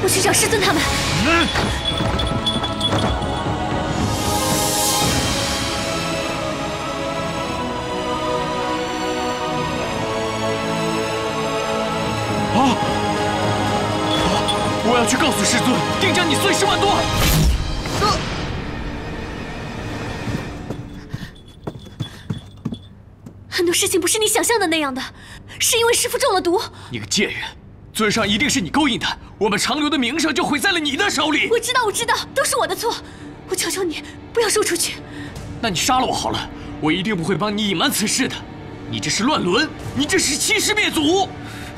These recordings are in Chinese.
去找师尊他们。 我要去告诉师尊，定将你碎尸万段。 很多事情不是你想象的那样的，是因为师父中了毒。 你个贱人，尊上一定是你勾引的，我们长留的名声就毁在了你的手里。 我知道，都是我的错。我求求你，不要说出去。 那你杀了我好了，我一定不会帮你隐瞒此事的。你这是乱伦，你这是欺师灭祖。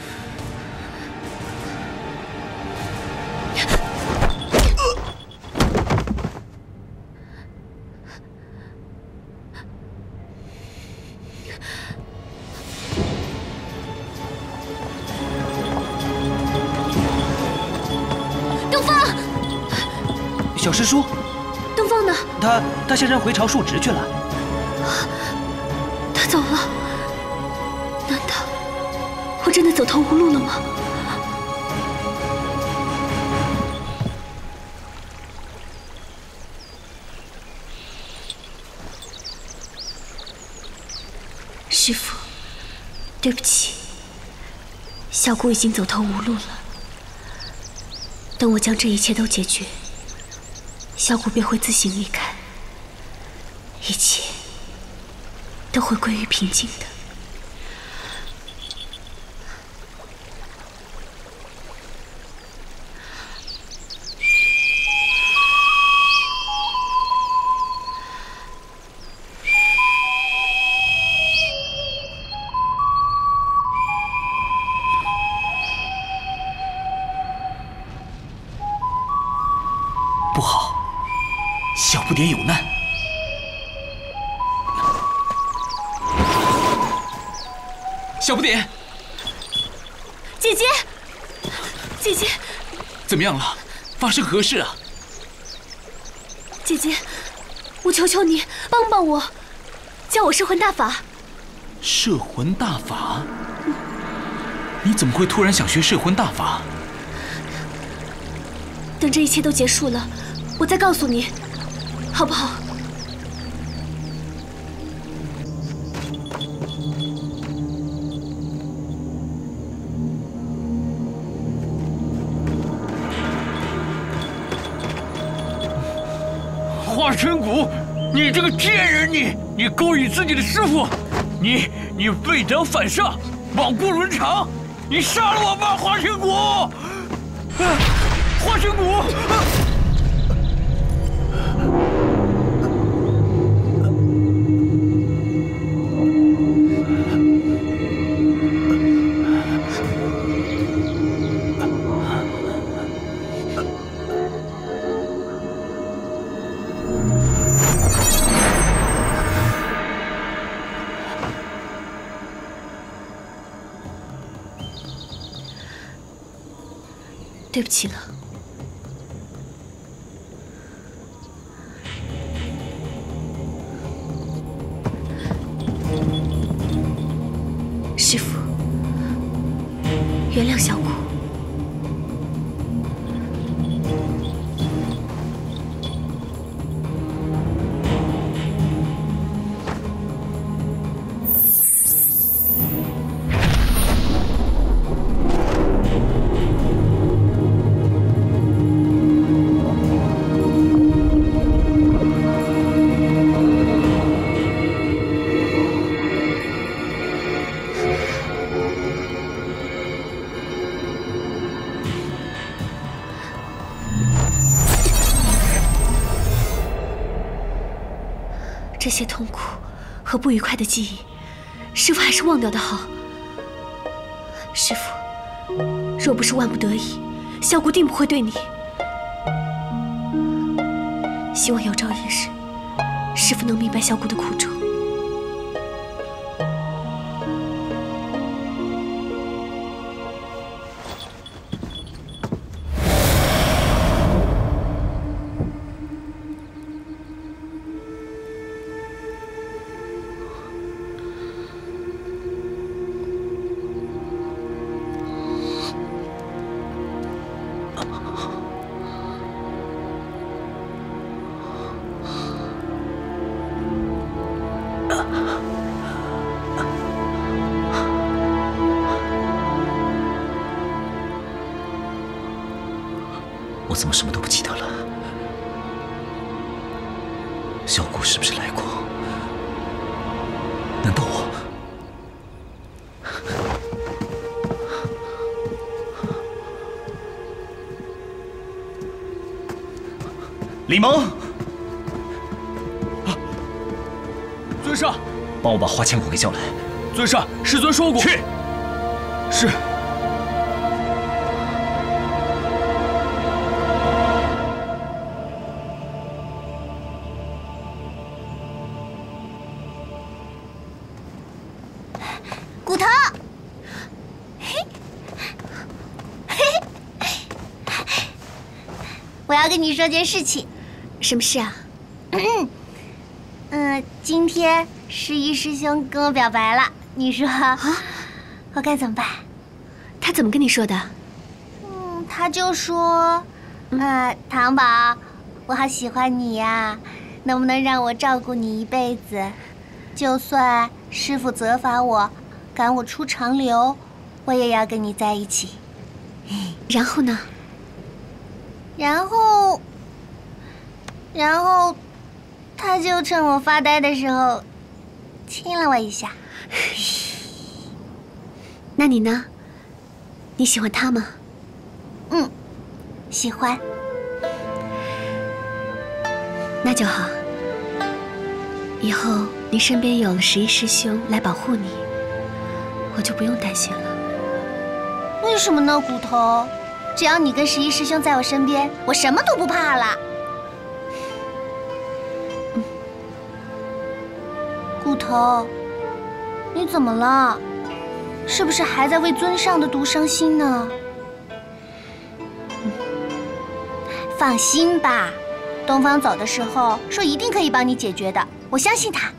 小师叔， 东方呢？ 他下山回朝述职去了。 他走了？难道我真的走投无路了吗？师父，对不起，小姑已经走投无路了。等我将这一切都解决，小姑便会自行离开，一切都会归于平静的。 不好，小不点有难。小不点， 姐姐，姐姐， 怎么样了？发生何事啊？ 姐姐，我求求你帮帮我，教我摄魂大法。 摄魂大法？你怎么会突然想学摄魂大法？ 等这一切都结束了，我再告诉你，好不好？ 华晨谷，你这个贱人，你勾引自己的师傅，你背德反上，罔顾伦常，你杀了我吧，华晨谷！华晨谷！ 对不起了。师父，原谅小姑。这些痛苦和不愉快的记忆，师父还是忘掉的好。师父，若不是万不得已，小姑定不会对你。希望有朝一日，师父能明白小姑的苦衷。 我怎么什么都不记得了？小谷是不是来过？难道我……李蒙， 尊上， 帮我把花千骨给叫来。 尊上，师尊说过。 去。 是。 骨头，嘿，我要跟你说件事情。什么事啊？今天十一师兄跟我表白了，你说我该怎么办？他怎么跟你说的？他就说，糖宝，我好喜欢你呀，能不能让我照顾你一辈子？就算师父责罚我，赶我出长流，我也要跟你在一起。然后呢？然后，他就趁我发呆的时候，亲了我一下。那你呢？你喜欢他吗？喜欢。那就好。以后你身边有了十一师兄来保护你，我就不用担心了。为什么呢，骨头？只要你跟十一师兄在我身边，我什么都不怕了。骨头，你怎么了？是不是还在为尊上的毒伤心呢？放心吧，东方走的时候说一定可以帮你解决的，我相信他。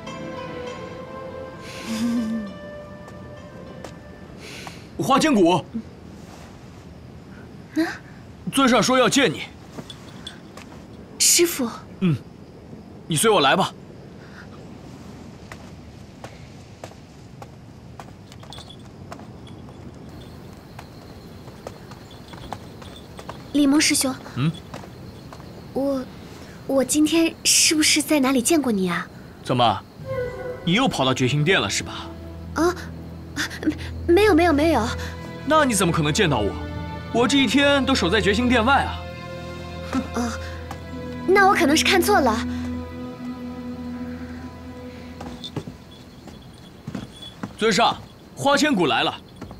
花千骨，尊上说要见你。 师父。 你随我来吧。 李蒙师兄，我今天是不是在哪里见过你啊？ 怎么，你又跑到觉醒殿了是吧？ 没有。 那你怎么可能见到我？我这一天都守在觉醒殿外啊。 那我可能是看错了。 尊上，花千骨来了。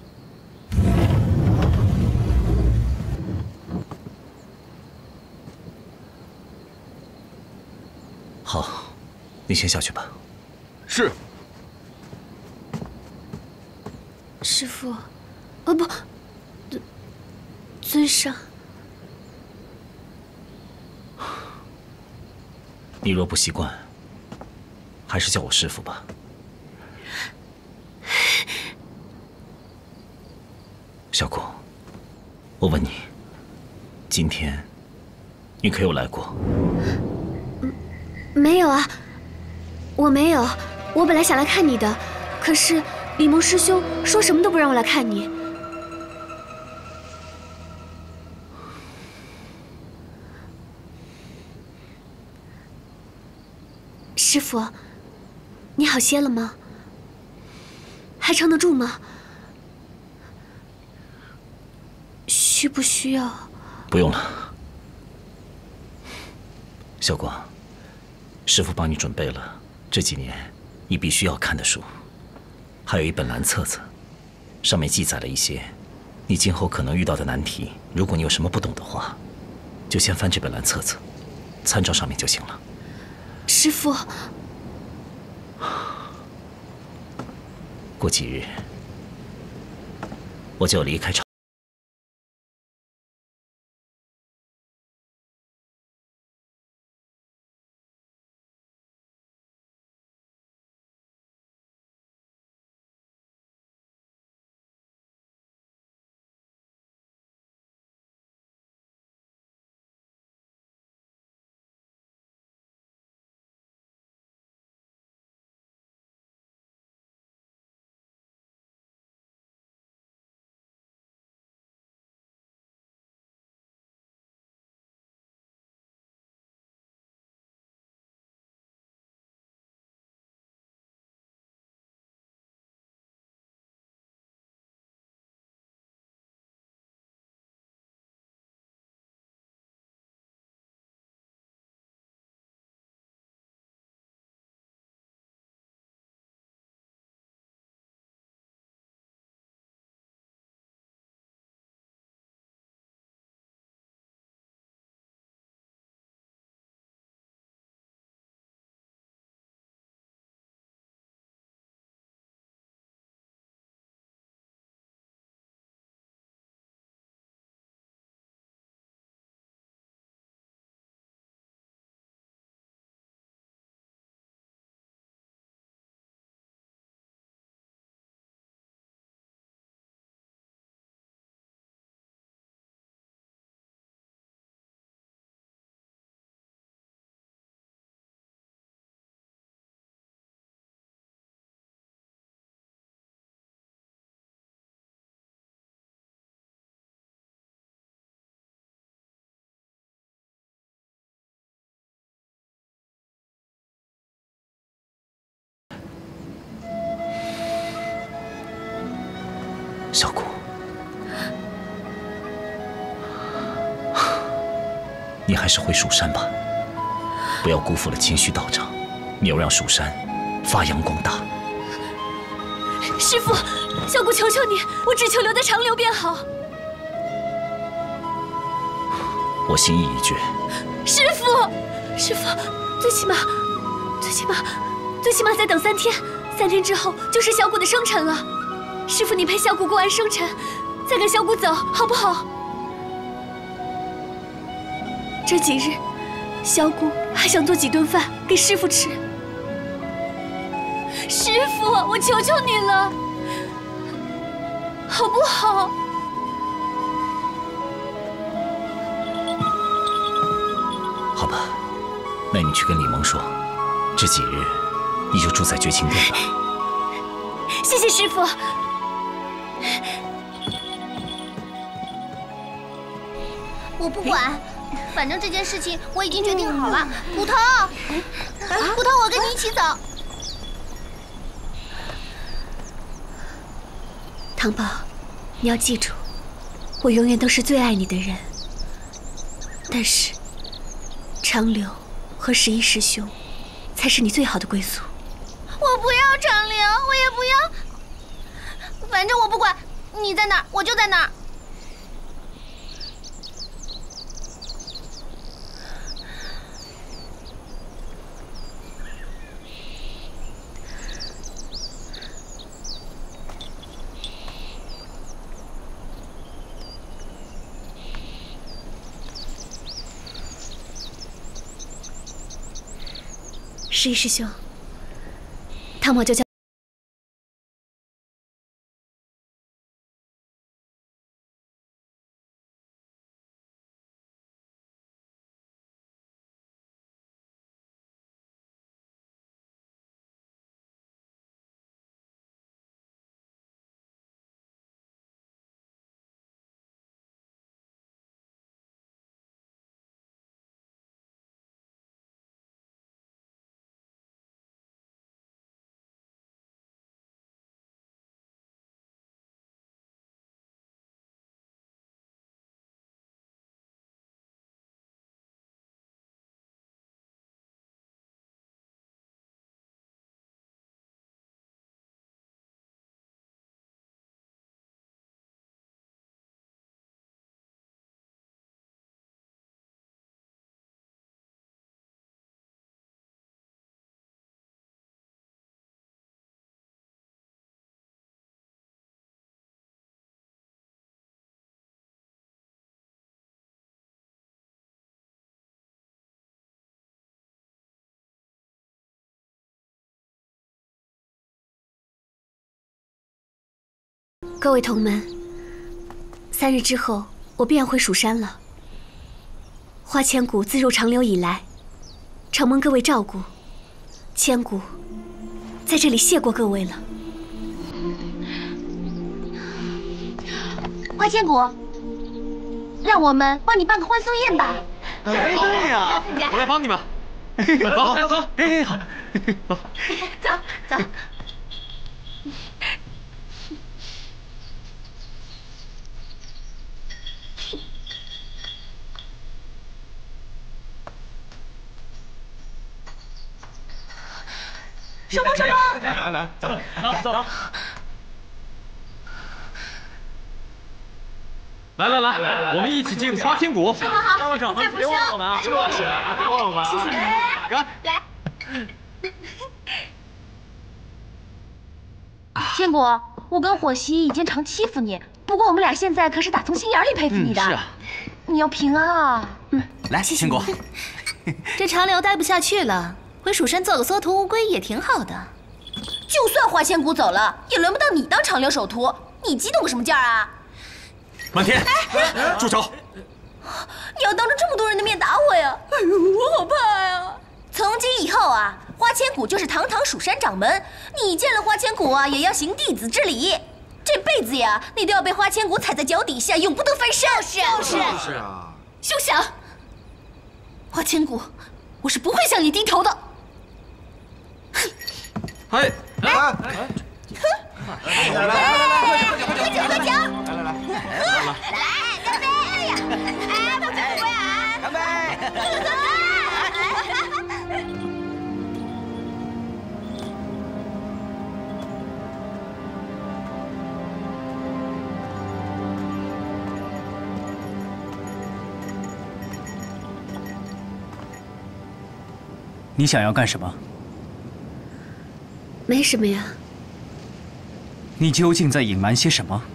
好，你先下去吧。 是。 师父，不，尊上。 你若不习惯，还是叫我师父吧。小谷，我问你，今天你可有来过？ 没有啊，我没有。我本来想来看你的，可是李蒙师兄说什么都不让我来看你。师父，你好些了吗？还撑得住吗？需不需要？ 不用了，小谷，师父帮你准备了这几年你必须要看的书，还有一本蓝册子，上面记载了一些你今后可能遇到的难题。如果你有什么不懂的话，就先翻这本蓝册子，参照上面就行了。 师父， 过几日我就要离开朝。 小姑，你还是回蜀山吧，不要辜负了清虚道长，没有让蜀山发扬光大。 师父，小姑求求你，我只求留在长留便好。 我心意已决。 师父，师父，最起码再等3天，3天之后就是小姑的生辰了。师父，你陪小姑过完生辰，再跟小姑走，好不好？这几日，小姑还想做几顿饭给师父吃。师父，我求求你了，好不好？ 好吧，那你去跟李蒙说，这几日你就住在绝情殿吧。 谢谢师父。 我不管，反正这件事情我已经决定好了。骨头，骨头，我跟你一起走。 唐宝，你要记住，我永远都是最爱你的人。但是，长留和11师兄，才是你最好的归宿。 我不要长留，我也不要，反正我不管，你在哪儿我就在哪儿。 11师兄，汤某就叫。各位同门，3日之后，我便要回蜀山了。花千骨自入长留以来，承蒙各位照顾，千骨在这里谢过各位了。 花千骨，让我们帮你办个欢送宴吧。 哎，对呀，我来帮你们。走走，哎，好，走， 走走。什么？ 来，走。来，我们一起敬花千骨。 好， 别忘了我们啊！别忘了我们啊！谢谢你。来。 千骨，我跟火蜥以前常欺负你，不过我们俩现在可是打从心眼里佩服你的。 是啊。 你要平安啊！ 来，千骨。 这长留待不下去了。回蜀山做个缩头乌龟也挺好的。 就算花千骨走了，也轮不到你当长留首徒。你激动个什么劲儿啊？ 漫天，住手！ 你要当着这么多人的面打我呀？哎呦，我好怕呀！从今以后啊，花千骨就是堂堂蜀山掌门，你见了花千骨啊，也要行弟子之礼。这辈子呀，你都要被花千骨踩在脚底下，永不得翻身。就是啊。 休想！花千骨，我是不会向你低头的。 哎， 喝酒！ 来， 干杯！哎呀，哎，不酒呀！ 干杯！ 你想要干什么？ 没什么呀。 你究竟在隐瞒些什么？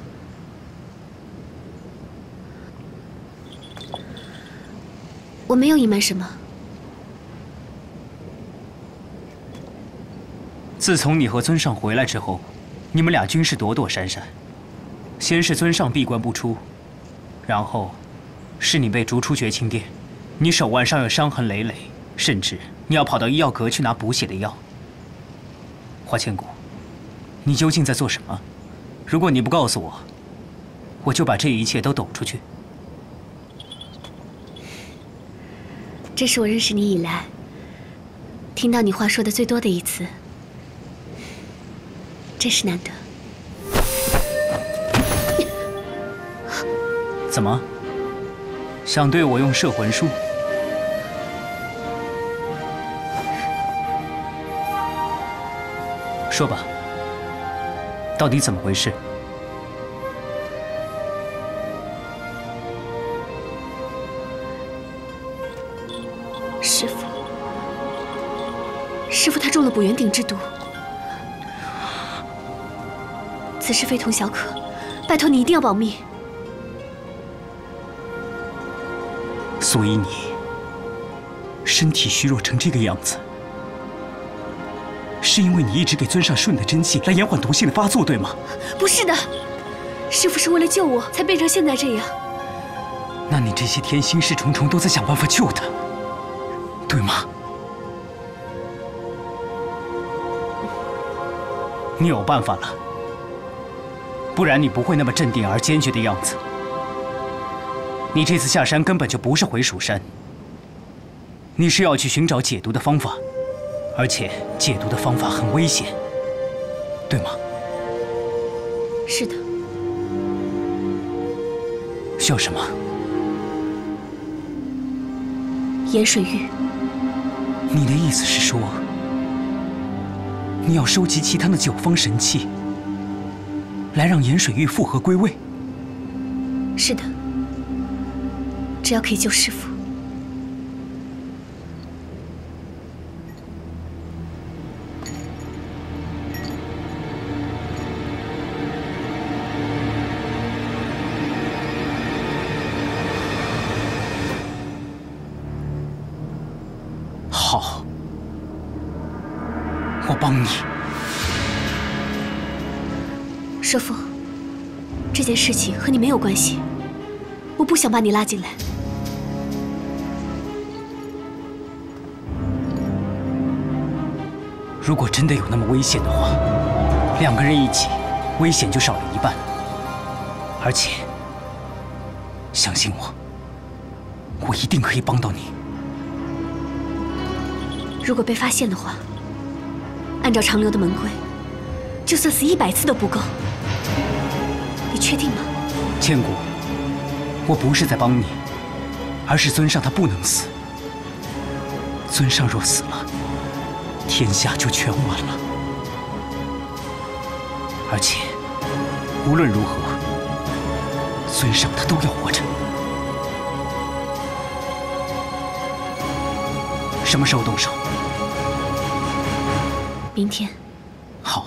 我没有隐瞒什么。 自从你和尊上回来之后，你们俩均是躲躲闪闪。先是尊上闭关不出，然后是你被逐出绝情殿，你手腕上有伤痕累累，甚至你要跑到医药阁去拿补血的药。花千骨，你究竟在做什么？如果你不告诉我，我就把这一切都抖出去。 这是我认识你以来听到你话说的最多的一次，真是难得。 怎么？想对我用摄魂术？说吧，到底怎么回事？ 师父他中了补元鼎之毒，此事非同小可，拜托你一定要保密。 所以你身体虚弱成这个样子，是因为你一直给尊上顺的真气来延缓毒性的发作，对吗？ 不是的，师父是为了救我才变成现在这样。 那你这些天心事重重都在想办法救他，对吗？你有办法了，不然你不会那么镇定而坚决的样子。你这次下山根本就不是回蜀山，你是要去寻找解毒的方法，而且解毒的方法很危险，对吗？ 是的。 需要什么？ 盐水玉。 你的意思是说，你要收集其他的九方神器，来让盐水玉复合归位？ 是的，只要可以救师父。 好，我帮你。 师父，这件事情和你没有关系，我不想把你拉进来。 如果真的有那么危险的话，两个人一起，危险就少了一半。而且，相信我，我一定可以帮到你。 如果被发现的话，按照长流的门规，就算死100次都不够。你确定吗？ 千古，我不是在帮你，而是尊上他不能死。尊上若死了，天下就全完了。而且，无论如何，尊上他都要活着。什么时候动手？ 明天。 好。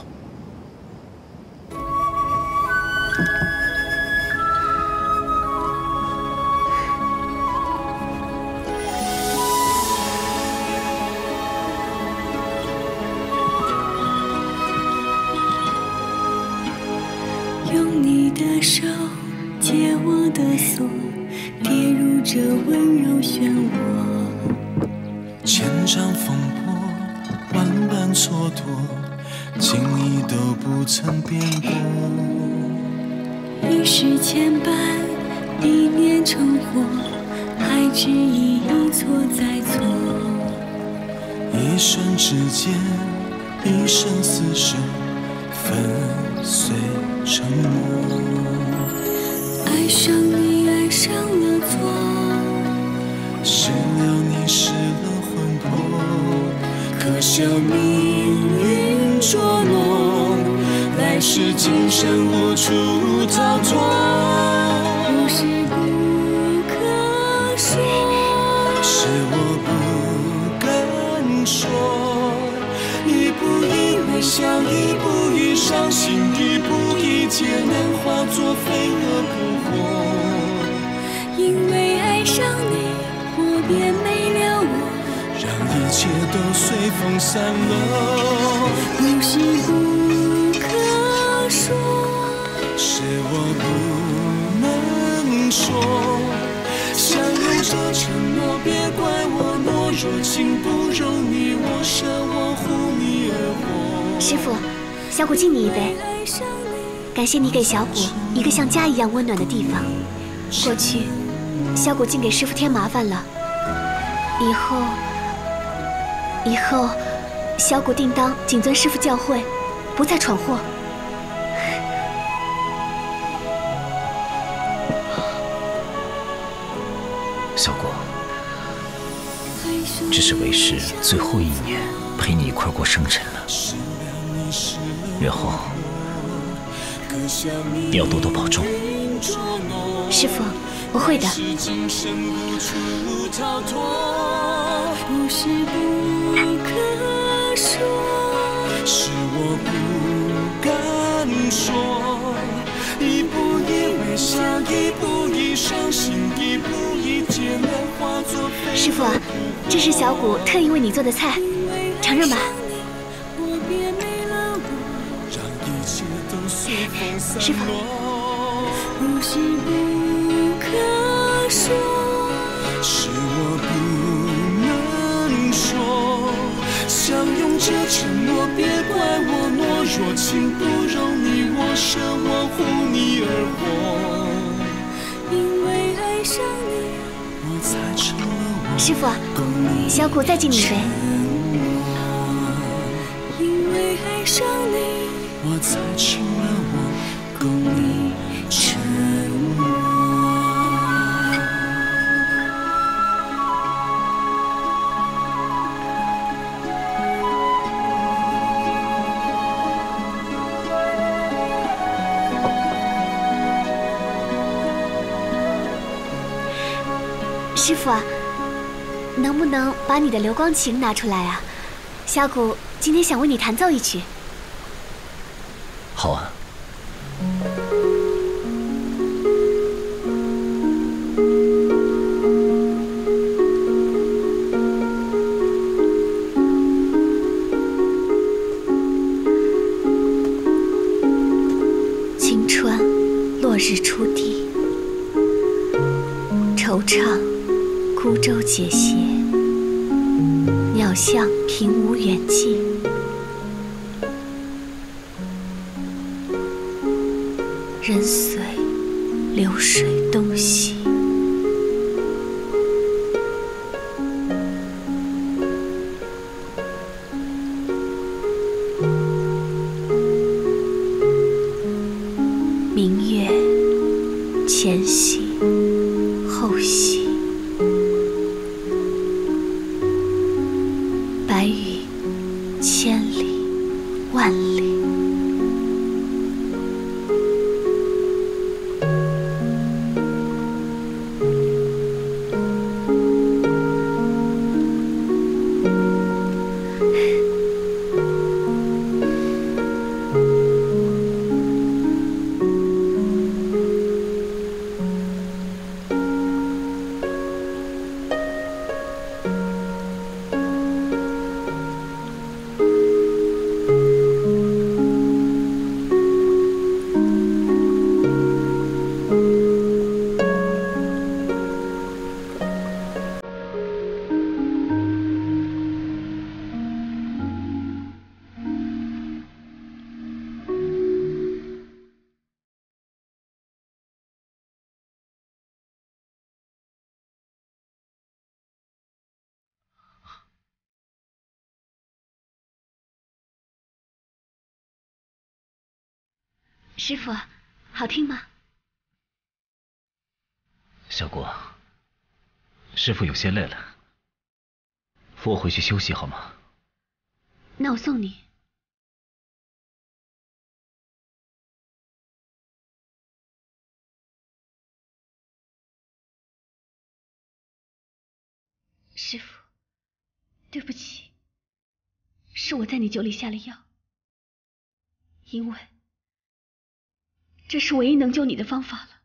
用你的手解我的锁，跌入这温柔漩涡。 千丈风波，万般蹉跎，情意都不曾变过。 一世牵绊，一念成祸，还执意一错再错。 一瞬之间，一生厮守，粉碎。 来世今生无处逃脱。 故事不可说， 是我不敢说。一步一微笑，一步一伤心，一步一艰难，化作飞蛾扑火。 因为爱上你，我便没了我， 让一切都随风散落。 故事不可说， 是我不能说。相拥着承诺，别怪我懦弱，情不容你我舍，我护你而活。 师傅，小谷敬你一杯，感谢你给小谷一个像家一样温暖的地方。过去，小谷竟给师傅添麻烦了，以后，小谷定当谨遵师傅教诲，不再闯祸。 小果，这是为师最后一年陪你一块过生辰了，日后你要多多保重。 师傅，我会的。 故事不可说， 是我不敢说。一步一微笑，一步一伤心，一步一艰难，化作飞蛾。 师傅啊，这是小谷特意为你做的菜，尝尝吧。师傅。 故事不可说， 是我不能说。相拥着承诺，别怪我懦弱，情不容你我舍，我护你而活。 因为爱上你， 我才成了我。 师傅，小谷再敬你一杯。 因为爱上你， 我才成了我，共你沉默。 师傅啊，能不能把你的流光琴拿出来啊？小谷今天想为你弹奏一曲。 好啊。 晴川落日初地，惆怅孤舟解斜，鸟向平无远近。人随流水东西。明月前夕后夕，白云千里万里。师傅，好听吗？ 小果，师傅有些累了，扶我回去休息好吗？ 那我送你。 师傅，对不起，是我在你酒里下了药，因为这是唯一能救你的方法了。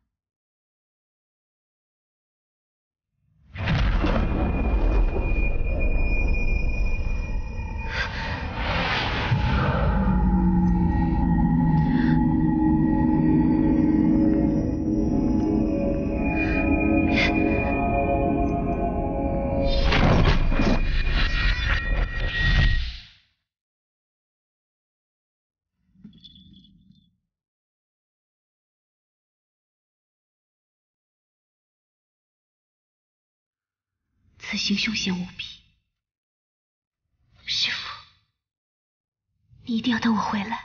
此行凶险无比，师傅，你一定要等我回来。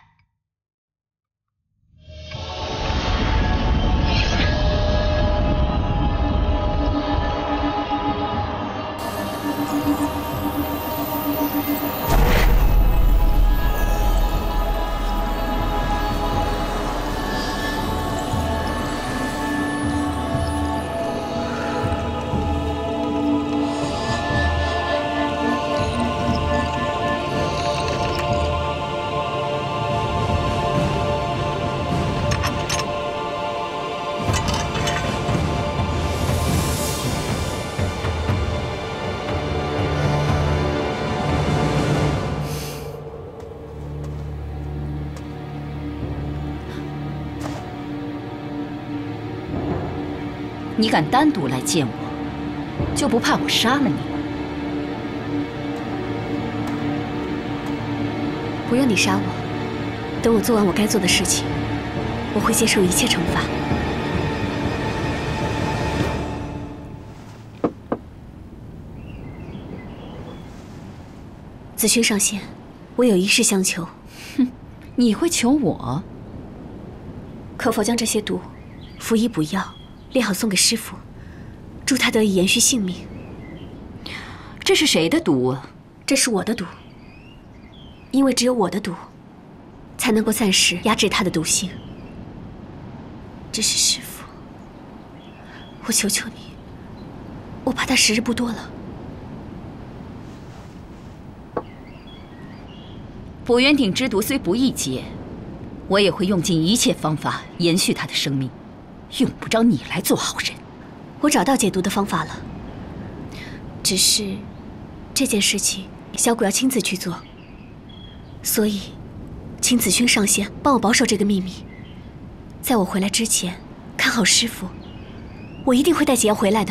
你敢单独来见我，就不怕我杀了你吗？ 不用你杀我，等我做完我该做的事情，我会接受一切惩罚。子勋上仙，我有一事相求。 哼，你会求我？ 可否将这些毒服医补药？炼好送给师傅，祝他得以延续性命。 这是谁的毒啊？ 这是我的毒，因为只有我的毒，才能够暂时压制他的毒性。只是师傅，我求求你，我怕他时日不多了。 捕元鼎之毒虽不易解，我也会用尽一切方法延续他的生命。用不着你来做好人。 我找到解毒的方法了，只是这件事情小谷要亲自去做，所以请子勋上仙帮我保守这个秘密。在我回来之前，看好师傅，我一定会带解药回来的。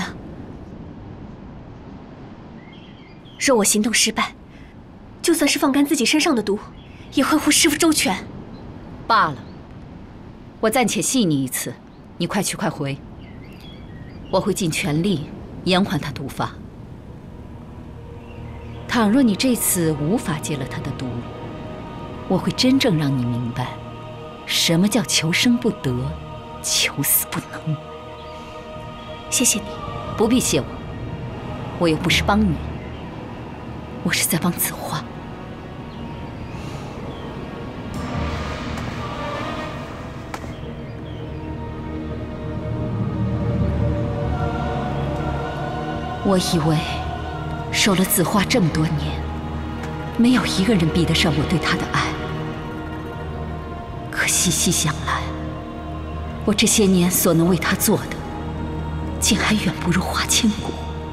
若我行动失败，就算是放干自己身上的毒，也会护师傅周全。 罢了，我暂且戏你一次。你快去快回，我会尽全力延缓他毒发。倘若你这次无法戒了他的毒，我会真正让你明白，什么叫求生不得，求死不能。 谢谢你。 不必谢我，我又不是帮你，我是在帮子画。我以为守了子画这么多年，没有一个人比得上我对他的爱。可细细想来，我这些年所能为他做的，竟还远不如花千骨。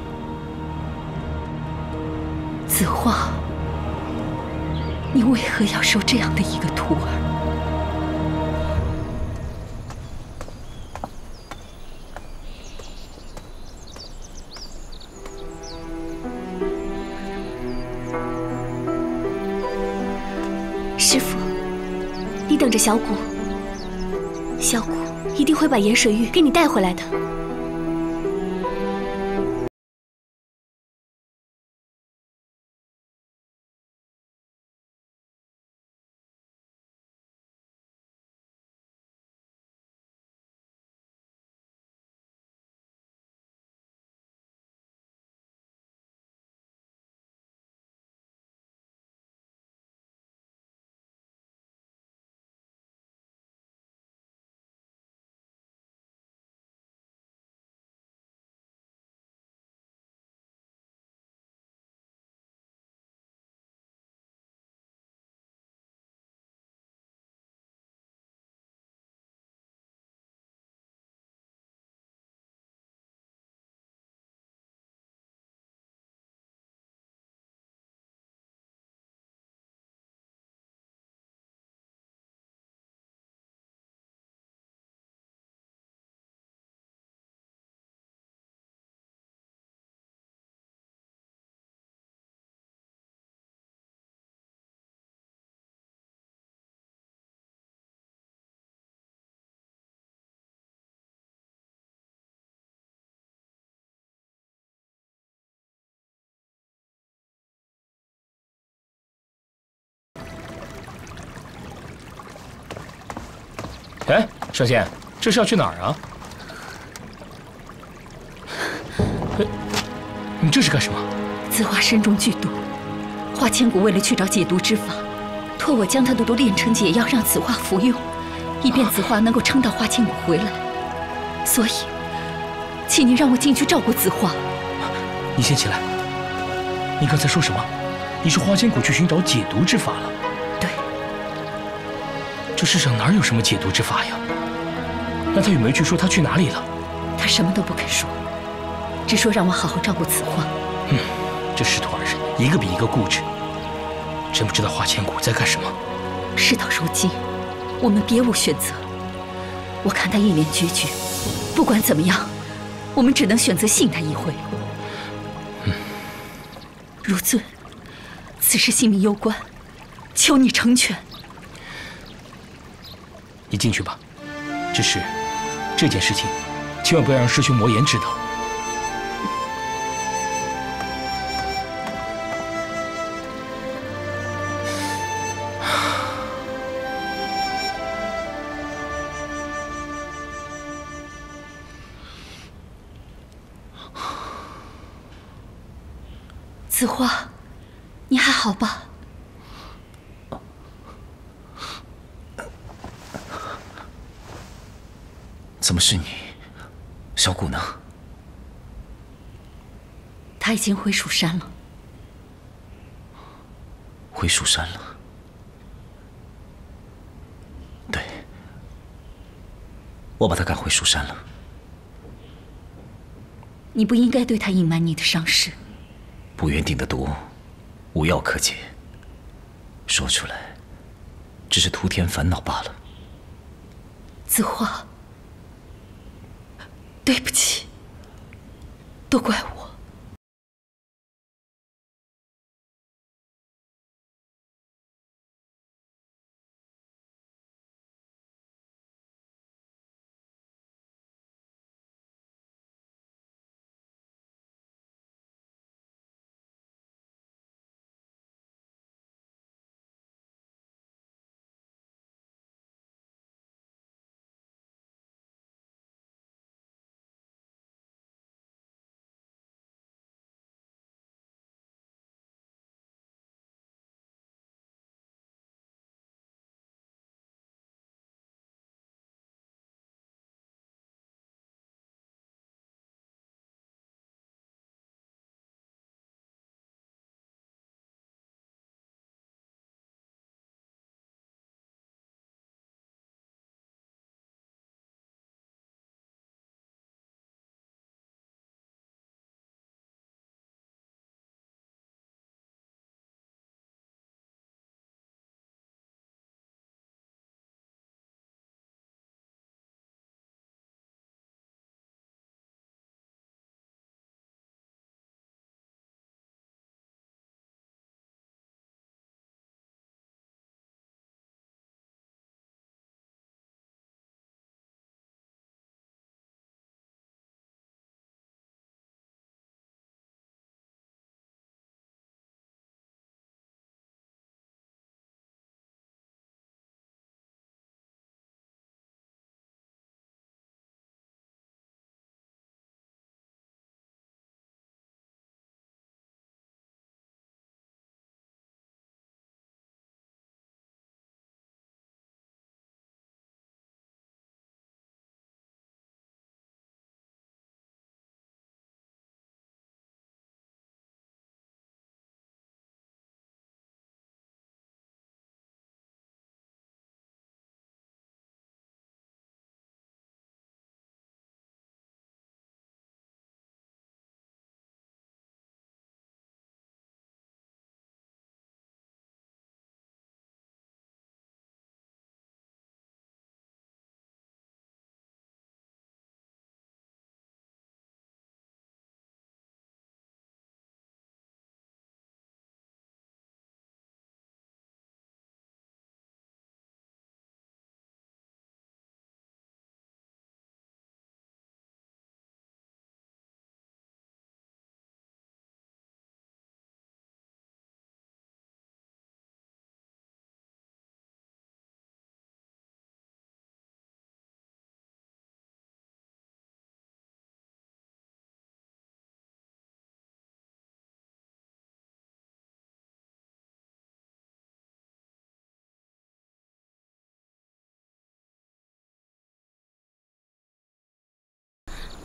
子画，你为何要收这样的一个徒儿？ 师傅，你等着小谷，小谷一定会把盐水玉给你带回来的。 哎，圣仙，这是要去哪儿啊？你这是干什么？ 子画身中剧毒，花千骨为了去找解毒之法，托我将他的毒炼成解药，让子画服用，以便子画能够撑到花千骨回来。所以，请您让我进去照顾子画。 你先起来。你刚才说什么？你说花千骨去寻找解毒之法了？ 对。 这世上哪有什么解毒之法呀？那他有没有去说他去哪里了？ 他什么都不肯说，只说让我好好照顾子画。 这师徒二人一个比一个固执，真不知道花千骨在干什么。 事到如今，我们别无选择。我看他一脸决绝，不管怎么样，我们只能选择信他一回。如尊，此事性命攸关，求你成全。 你进去吧，只是这件事情，千万不要让师兄魔言知道。 子画，你还好吧？ 怎么是你？小骨呢？ 他已经回蜀山了。 回蜀山了？对，我把他赶回蜀山了。 你不应该对他隐瞒你的伤势。 不愿定的毒，无药可解。说出来，只是徒添烦恼罢了。 子画，对不起，都怪我。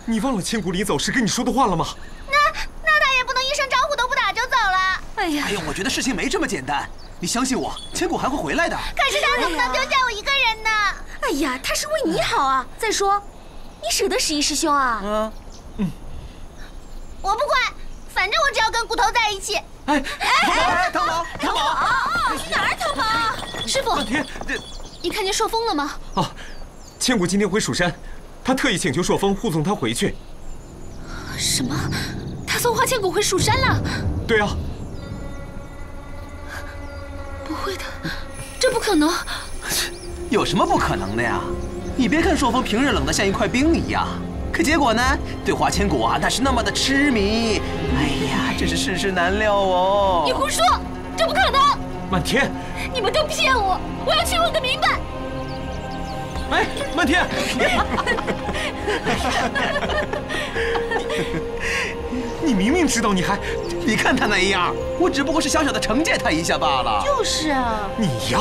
你忘了千古临走时跟你说的话了吗？ 那他也不能一声招呼都不打就走了。哎呀， 我觉得事情没这么简单。你相信我，千古还会回来的。 可是他怎么能丢下我一个人呢？哎呀，他是为你好啊！再说，你舍得十一师兄啊？我不管，反正我只要跟骨头在一起。 逃跑！ 去哪儿逃跑？ 师傅，你看见朔风了吗？ 啊，千古今天回蜀山，他特意请求朔风护送他回去。 什么？他送花千骨回蜀山了？ 对啊。 不会的，这不可能。 有什么不可能的呀？你别看朔风平日冷得像一块冰一样，可结果呢，对花千骨啊那是那么的痴迷。哎呀，真是世事难料哦。 你胡说，这不可能！ 漫天， 你们都骗我，我要去问个明白。 哎，漫天，你明明知道， 你看他那样，我只不过是小小的惩戒他一下罢了。 就是啊， 你呀，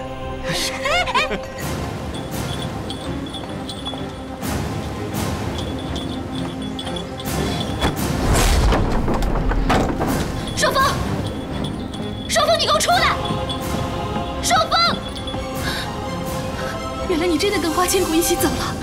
朔风，朔风，你给我出来！朔风，原来你真的跟花千骨一起走了。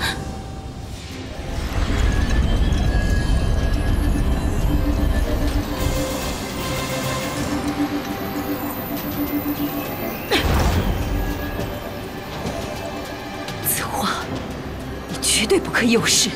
此话，你绝对不可有失。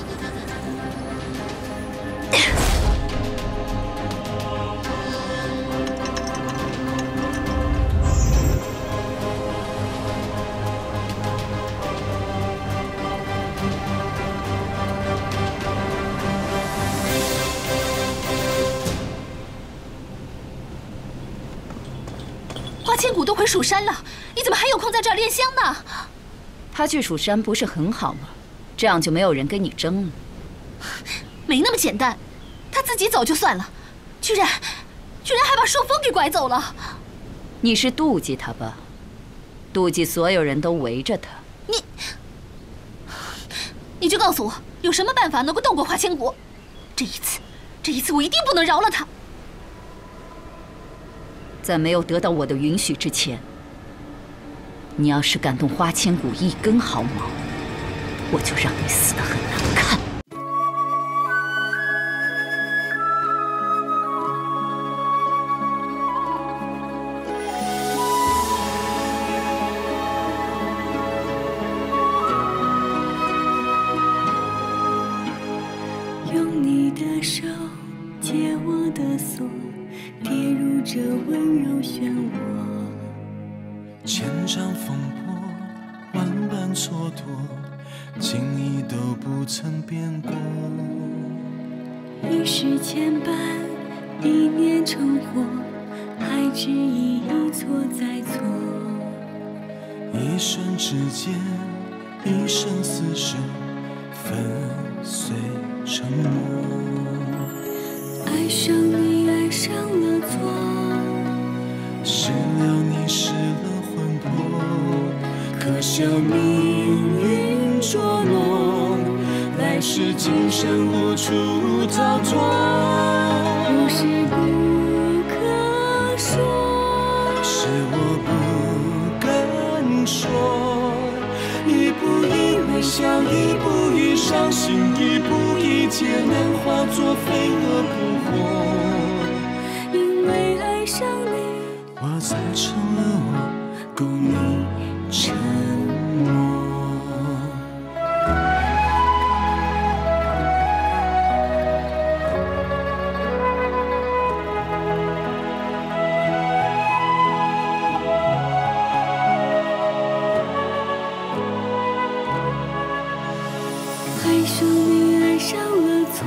花千骨都回蜀山了，你怎么还有空在这儿炼香呢？ 他去蜀山不是很好吗？这样就没有人跟你争了。 没那么简单，他自己走就算了，居然还把朔风给拐走了。 你是妒忌他吧？妒忌所有人都围着他。 你就告诉我，有什么办法能够斗过花千骨？这一次我一定不能饶了他。 在没有得到我的允许之前，你要是敢动花千骨一根毫毛，我就让你死得很难看。 用你的手解我的锁，跌入这温柔漩涡。 千丈风波，万般蹉跎，情意都不曾变过。 一世牵绊，一念成祸，还执意一错再错。 一瞬之间，一生厮守，粉碎沉默。 爱上你，爱上了错， 失了你，失了魂魄。可笑命运捉弄，来世今生无处逃脱。 不是不可说， 是我不敢说。一步一微笑，一步一伤心，一步一劫难化作飞蛾扑火。 因为爱上你， 我才成了我，供你沉默。 爱上你，爱上了错，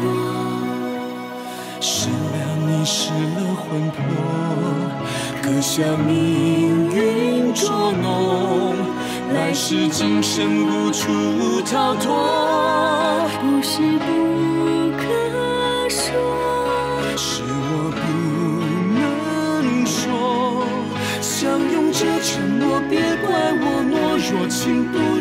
失了你，失了魂魄。可笑命运捉弄，来世今生无处逃脱。 不是不可说， 是我不能说。相拥着承诺，别怪我懦弱，情不